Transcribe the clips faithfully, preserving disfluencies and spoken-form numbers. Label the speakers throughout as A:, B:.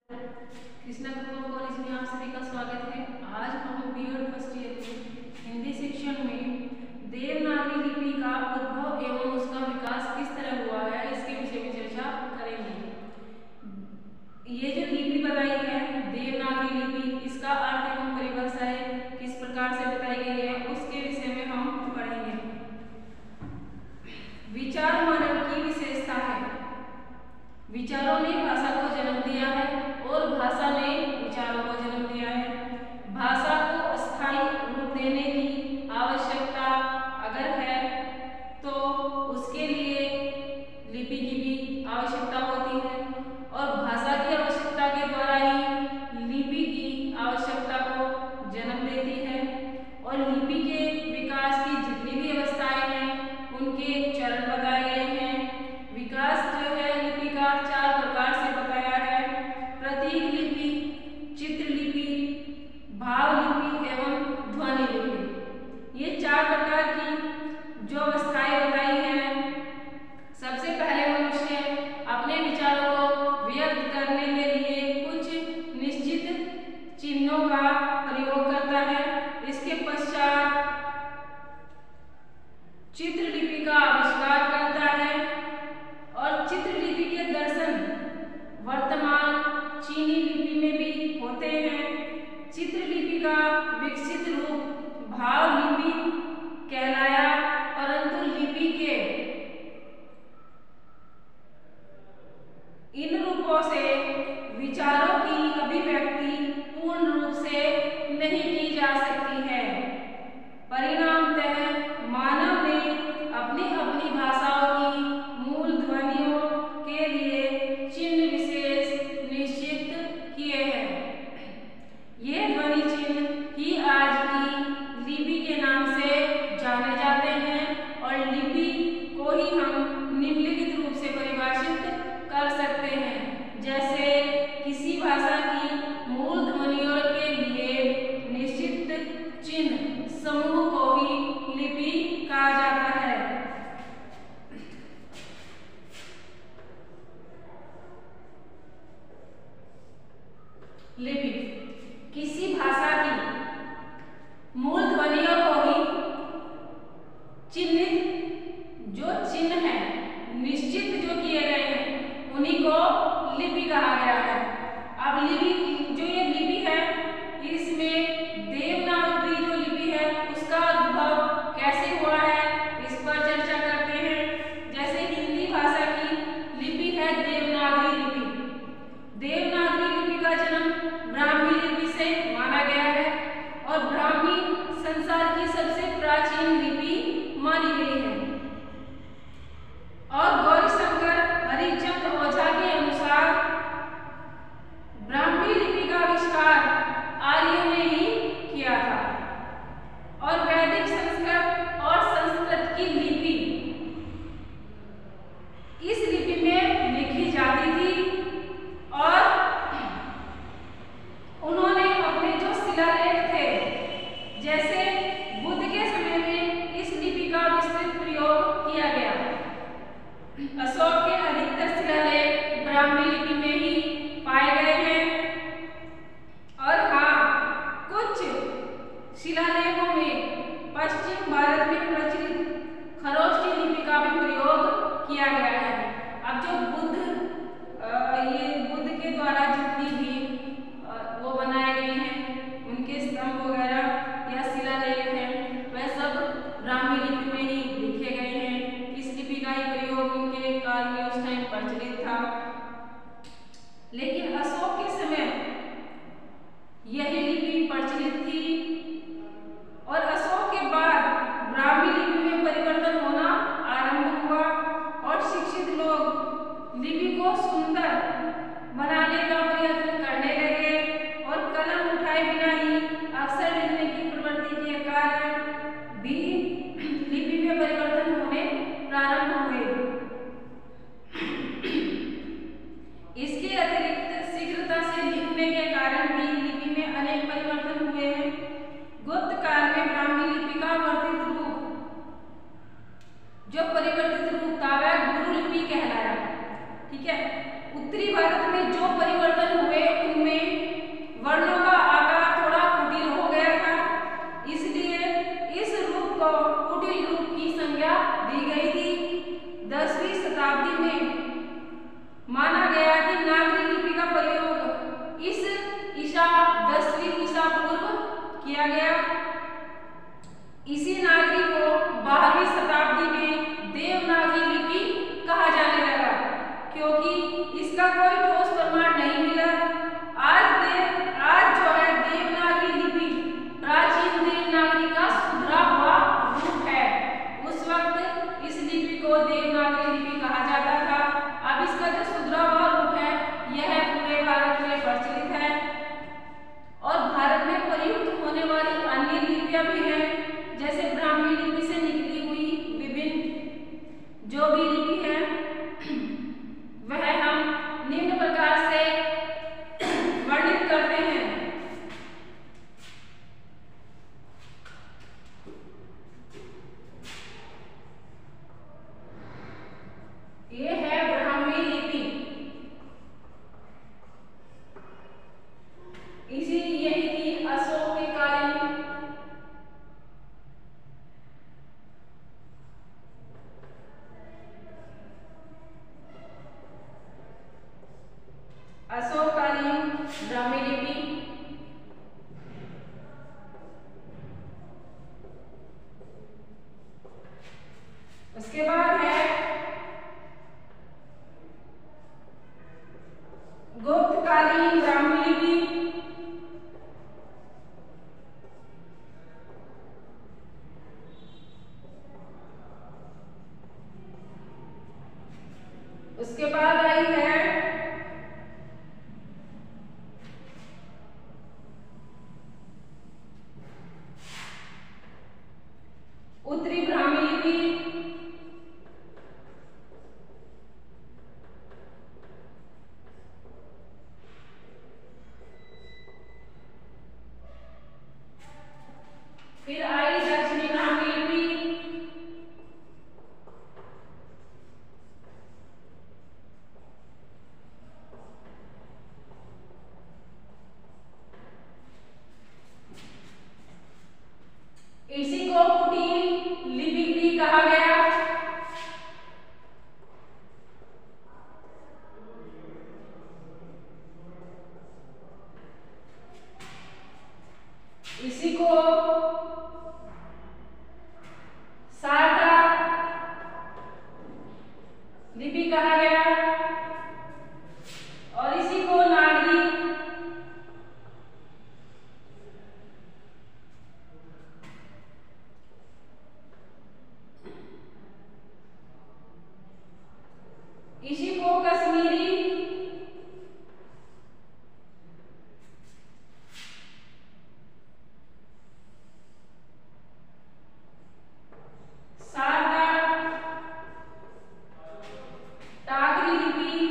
A: Krishna Kapoor college में आप सभी का स्वागत है। आज हम बीएड फर्स्ट ईयर में हिंदी सेक्शन में देवनागरी लिपि का उद्भव एवं उसका विकास किस तरह हुआ है इसके विषय में चर्चा करेंगे। ये जो लिपि बताई है देवनागरी लिपि, इसका अर्थ एवं परिभाषाएं किस प्रकार से बताई गई है उसके विषय में हम पढ़ेंगे। विचार मानव की विशेषता है। विचारों ने भाषा को जन्म दिया है और भाषा ने विचारों को जन्म दिया है। भाषा को स्थायी रूप देने की आवश्यकता अगर है तो उसके लिए लिपि की भी आवश्यकता होती है और भाषा की आवश्यकता के द्वारा ही लिपि की आवश्यकता को जन्म देती है। और लिपि के विकास की जितनी भी अवस्थाएं हैं उनके चरण बताए गए हैं। विकास जो है लिपि का चार प्रकार से बताया है: प्रतीक लिपि, चित्र लिपि, भाव लिपि एवं ध्वनि लिपि। ये चार प्रकार की जो अवस्थाएं बताई हैं। सबसे पहले मनुष्य अपने विचारों को व्यक्त करने के लिए कुछ निश्चित चिन्हों का प्रयोग करता है। इसके पश्चात चित्र लिपि का आविष्कार करता है और चित्र लिपि के दर्शन वर्तमान चीनी लिपि में भी होते हैं। चित्र लिपि का विकसित रूप भाव लिपि कहलाया, परंतु लिपि के इन रूपों से विचारों की अभिव्यक्ति पूर्ण रूप से नहीं की जा सकती है। परिणामतः मानव ने अपनी अपनी भाषाओं की मूल ध्वनियों के लिए चिन्ह विशेष निश्चित किए हैं। ये ध्वनि चिन्ह ही आज की लिपि के नाम से जाने जाते हैं और लिपि को ही हम निम्नलिखित रूप से परिभाषित कर सकते हैं। जैसे किसी भाषा की मूल ध्वनियों के लिए निश्चित चिन्ह समूह को ही लिपि कहा जाता है। लिपि किसी भाषा की मूल ध्वनियों को ही चिन्हित जो चिन्ह है निश्चित जो किए गए हैं उन्हीं को लिपि कहा गया है। अब लिपि जो ये लिपि है इसमें देवनागरी जो लिपि है उसका उद्भव कैसे हुआ है इस पर चर्चा करते हैं। जैसे हिंदी भाषा की लिपि है देवनागरी लिपि। देवनागरी लिपि का जन्म ब्राह्मी लिपि से माना गया है और ब्राह्मी संसार की सबसे प्राचीन लिपि मानी गई है। और गौरीशंकर हरिश्चंद्र ओझा के अनुसार ब्राह्मी लिपि का आविष्कार आर्यों ने ही किया था और वैदिक संस्कृत और संस्कृत की लिपि इस लिपि में लिखी जाती थी और उन्होंने अपने जो शिलालेख थे जैसे बुद्ध के समय में इस लिपि का विस्तृत प्रयोग किया गया। अशोक के अधिकतर शिलालेख ब्राह्मी लिपि में ही पाए गए हैं और हाँ कुछ शिलालेखों में पश्चिम भारत में प्रचलित खरोष्ठी लिपि का भी प्रयोग किया गया है। अब जो बुद्ध ये बुद्ध के द्वारा जितनी भी वो बनाए गए हैं उनके स्तंभ वगैरह या शिलालेख हैं वह सब ब्राह्मी लिपि में ही लिखे गए हैं। इस लिपि का ही प्रयोग उनके काल में उस टाइम प्रचलित था। लेकिन अशोक के समय यही लिपि प्रचलित थी और अशोक के बाद ब्राह्मी लिपि में परिवर्तन होना आरंभ हुआ और शिक्षित लोग लिपि को सुंदर बनाने का प्रयत्न करने लगे और कलम उठाए बिना ही अक्षर लिखने की प्रवृत्ति के कारण भी लिपि में परिवर्तन होने प्रारंभ हुए। इसके अतिरिक्त ब्राह्मी लिपि, उसके बाद है गुप्तकालीन ब्राह्मी लिपि, उसके बाद आई है उत्तरी ब्राह्मी लिपि, फिर आई दक्षिणी ब्राह्मी लिपि, इसी को कुटील लिपि भी कहा गया। इसी को शारदा लिपि कहा गया और इसी को नागरी इसी को कश्मीरी शारदा टागरी लिपि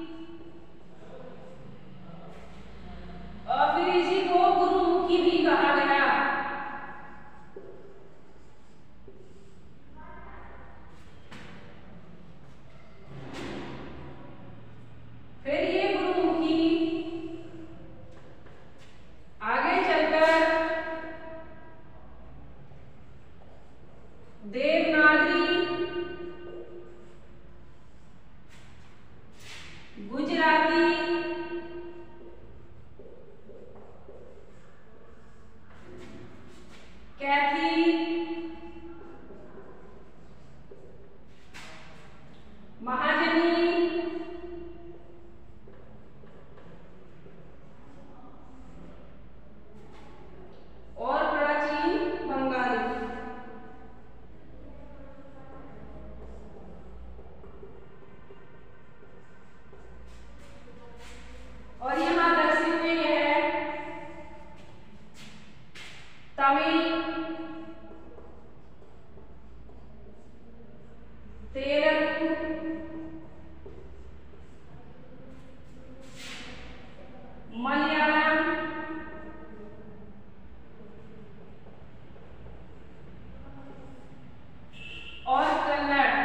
A: और फिर इसी को गुरुमुखी भी कहा गया। फिर ये गुरुमुखी आगे चलकर देवनागरी, गुजराती, कैथी, महाजनी और प्राचीन बंगाली। और यहाँ दक्षिण में यह है तमिल, तेलुगु, मलयालम, और कन्नड़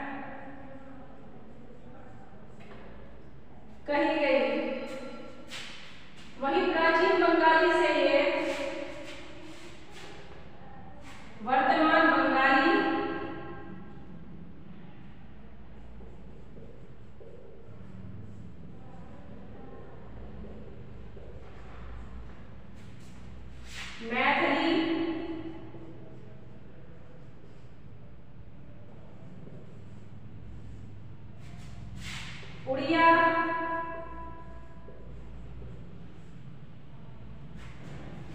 A: कही गई। वही प्राचीन बंगाली से ये वर्तमान बंगाली, मैथिली, उड़िया,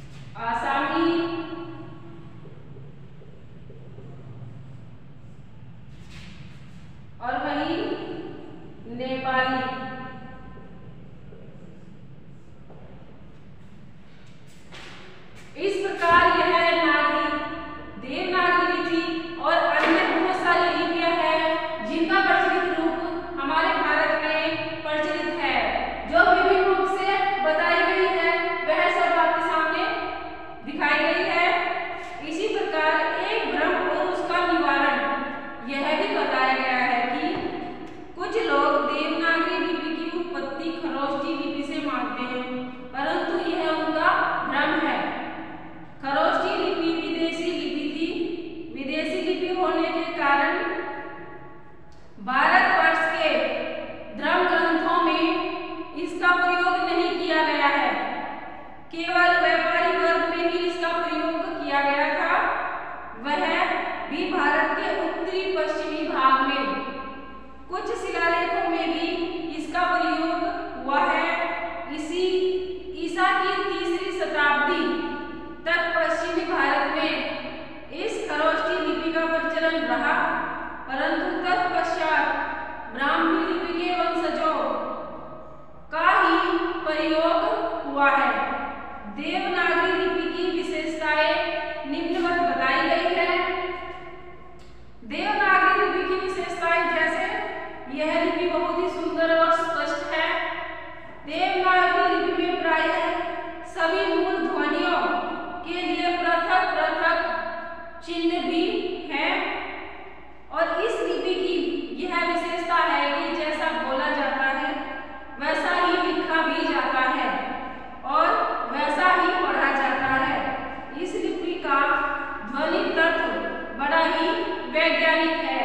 A: ईसा की तीसरी शताब्दी तक पश्चिमी भारत में इस खरोष्ठी लिपि का प्रचलन रहा, परंतु तत्पश्चात ब्राह्मी लिपि के वंशजों का ही प्रयोग हुआ है। देवनागरी लिपि की विशेषताएं निम्नवत बताई गई है। देवनागरी लिपि की विशेषताएं जैसे यह लिपि बहुत ही सुंदर और स्पष्ट है। देवनागरी लिपि में प्रायः सभी मूल ध्वनियों के लिए पृथक पृथक चिन्ह भी हैं और इस लिपि की यह विशेषता है कि जैसा बोला जाता है वैसा ही लिखा भी जाता है और वैसा ही पढ़ा जाता है। इस लिपि का ध्वनि तत्व बड़ा ही वैज्ञानिक है।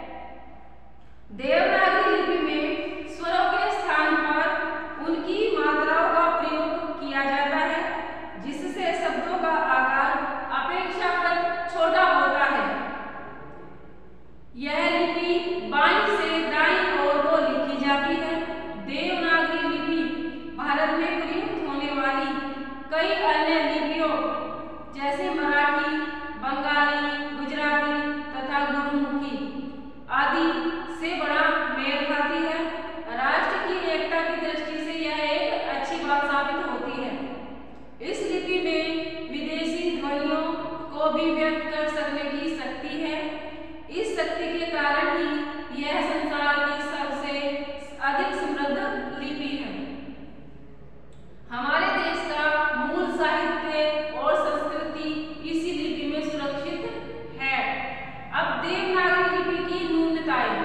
A: देवनागरी लिपि में स्वरों के स्थान पर उनकी मात्राओं का प्रयोग किया जाता है, जिससे शब्दों का आकार अपेक्षाकृत छोटा होता है। यह लिपि बाईं से दाईं ओर को लिखी जाती है। देवनागरी लिपि भारत में प्रयुक्त होने वाली कई अन्य लिपियों जैसे मराठी, बंगाली, गुजराती तथा गुरुमुखी आदि से बड़ा मेल खाती है। राष्ट्र की एकता की दृष्टि से यह एक अच्छी बात साबित होती है। इस लिपि में विदेशी ध्वनियों को भी व्यक्त कर सकने की शक्ति है। इस शक्ति के कारण ही यह संसार की सबसे अधिक समृद्ध लिपि है। हमारे देश का मूल साहित्य और संस्कृति इसी लिपि में सुरक्षित है। अब देवनागरी लिपि की न्यूनताएं।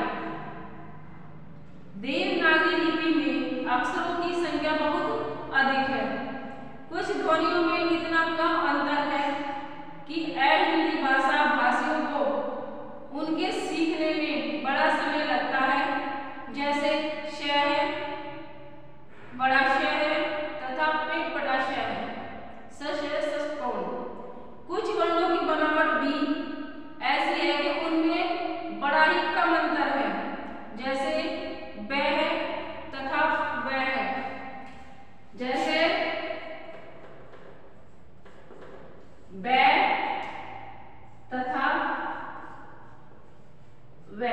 A: देवनागरी लिपि में अक्षरों की संख्या बहुत अधिक है। कुछ ध्वनियों में इतना कम अंतर है कि अहिंदी भाषा भाषियों को उनके सीखने में बड़ा समय लगता है। जैसे श है, बड़ा श है तथा पेट पटा श है, सश है, सस्तौल। कुछ वर्णों की बनावट भी ऐसी है कि उनमें बड़ा ही कम अंतर है। जैसे ब है तथा व है। जैसे ब तथा व।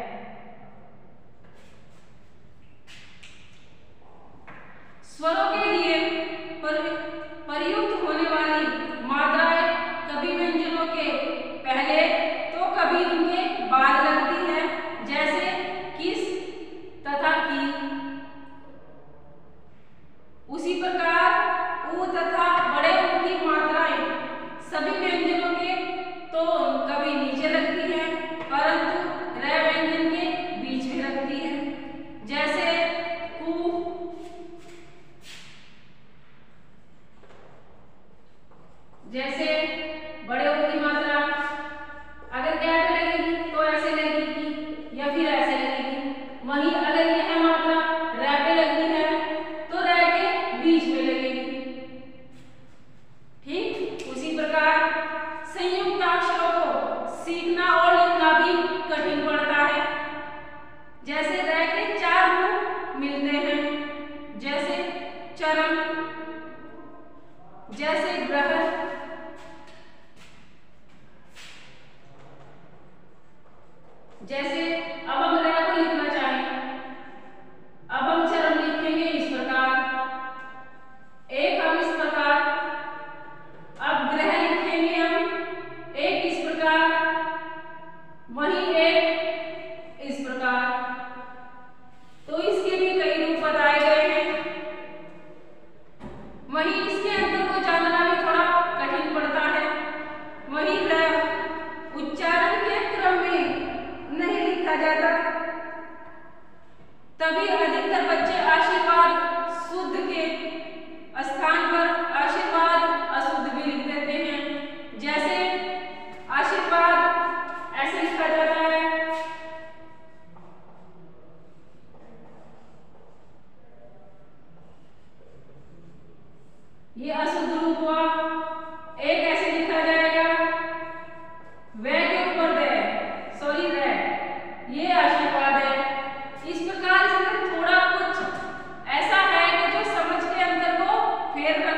A: स्वरों के लिए प्रयुक्त होने वाली मात्राएं कभी व्यंजनों के पहले तो कभी उनके बाद लगती है। जैसे किस तथा की। उसी प्रकार उ तथा बड़े उ की मात्राएं सभी व्यंजनों के तो कभी नीचे लगती है, परंतु र व्यंजन के बीच में लगती है। जैसे कु। जैसे बड़े उ की मात्रा अगर क्या पे लगेगी तो ऐसे लगेगी या फिर ऐसे लगेगी। वहीं अगर यह मात्रा र पे लगती है तो र के बीच में लगेगी। ठीक उसी प्रकार संयुक्त अक्षरों को सीखना और लिखना भी कठिन पड़ता है। जैसे र के चार रूप मिलते हैं। जैसे चरम, जैसे ग्रह, जैसे अब हम र को लिखना चाहें, अब हम चरम लिखेंगे इस प्रकार, एक हम इस प्रकार। अब ग्रह लिखेंगे हम एक इस प्रकार, वहीं एक इस प्रकार। तो इसके भी कई रूप बताए गए हैं। वहीं इसके अंतर को जानना भी थोड़ा कठिन पड़ता है। वहीं र उच्चारण के क्रम में नहीं लिखा जाता, तभी अधिकतर बच्चे आशीर्वाद शुद्ध के स्थान पर आशीर्वाद अशुद्ध भी लिख देते हैं। जैसे आशीर्वाद ऐसे लिखा जाता है, ये अशुद्ध रूप हुआ। एक ऐसे लिखा जाएगा, वे के ऊपर दे, सॉरी रे, ये आशीर्वाद है। इस प्रकार इसमें थोड़ा कुछ ऐसा है कि जो समझ के अंतर को फेर कर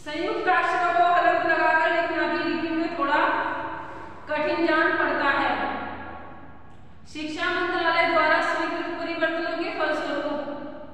A: संयुक्त अक्षरों को हलंत लगाकर लिखना भी लिपि में थोड़ा कठिन जान पड़ता है। शिक्षा मंत्रालय द्वारा स्वीकृत परिवर्तनों के फलस्वरूप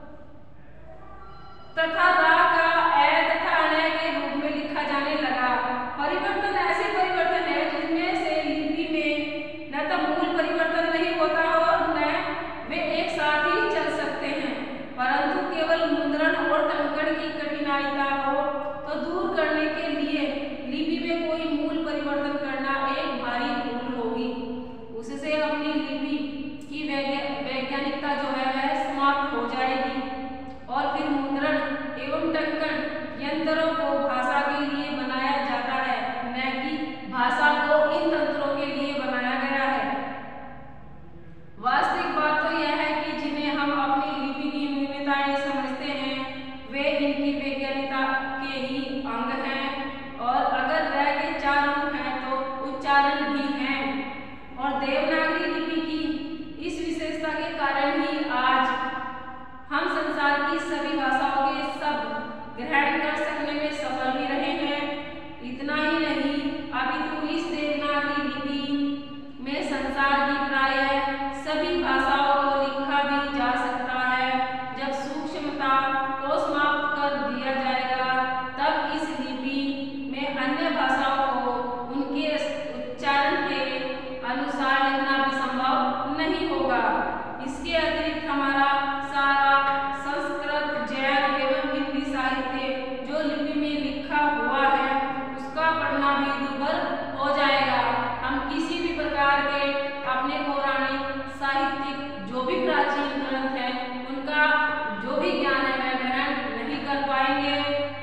A: तथा रा का ए तथा अण के रूप में लिखा जाने लगा। परिवर्तन ऐसे परिवर्तन है जिनमें से लिपि में न तो मूल परिवर्तन नहीं होता और न वे एक साथ ही चल सकते हैं, परंतु केवल मुद्रण और टंकण की कठिनाइता हो तो दूर करने के लिए लिपि में कोई मूल परिवर्तन करना एक भारी भूल होगी। उससे अपनी लिपि की वैज्ञानिकता जो है वह समाप्त हो जाएगी और फिर मुद्रण एवं टंकण यंत्रों को भाषा के लिए बनाया जाता है, न कि भाषा को इन तंत्रों के लिए बनाया गया है। वास्तविक बात तो यह है कि जिन्हें हम अपनी लिपि की न्यूनताएं समझते हैं वे इनकी वैज्ञानिकता के ही अंग हैं, और अगर रह के चार रूप हैं तो उच्चारण भी हैं। और देवनागरी लिपि की इस विशेषता के कारण ही आज हम संसार की सभी भाषाओं के शब्द ग्रहण कर सकने में सफल भी रहे हैं। इतना ही नहीं, अभी तो इस देवनागरी लिपि में संसार की प्रायः सभी भाषाओं को लिखा भी जा सकता है। जब सूक्ष्मता को समाप्त कर दिया जाएगा तब इस लिपि में अन्य भाषाओं को उनके उच्चारण के अनुसार लिखना भी संभव नहीं होगा। इसके अतिरिक्त हमारा सारा संस्कृत, जैन एवं हिंदी साहित्य जो लिपि में लिखा हुआ है उसका पढ़ना भी दुर्भर हो जाएगा। हम किसी भी प्रकार के अपने पौराणिक साहित्यिक जो भी प्राचीन ग्रंथ हैं उनका जो भी ज्ञान है वह ग्रहण नहीं कर पाएंगे।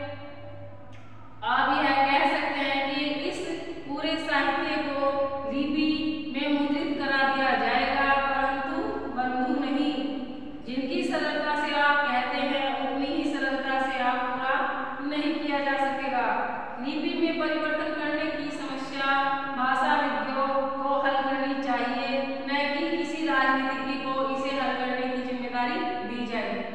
A: आप यह कह सकते हैं कि इस पूरे साहित्य को लिपि में मुद्रित करा दिया जाएगा, परंतु बंधु नहीं। जिनकी सरलता से आप कहते हैं उतनी ही सरलता से आप पूरा नहीं किया जा सकेगा। लिपि में परिवर्तन करने की समस्या भाषाविदों को हल करनी चाहिए, न कि किसी राजनीतिज्ञ को इसे हल करने की जिम्मेदारी दी जाए।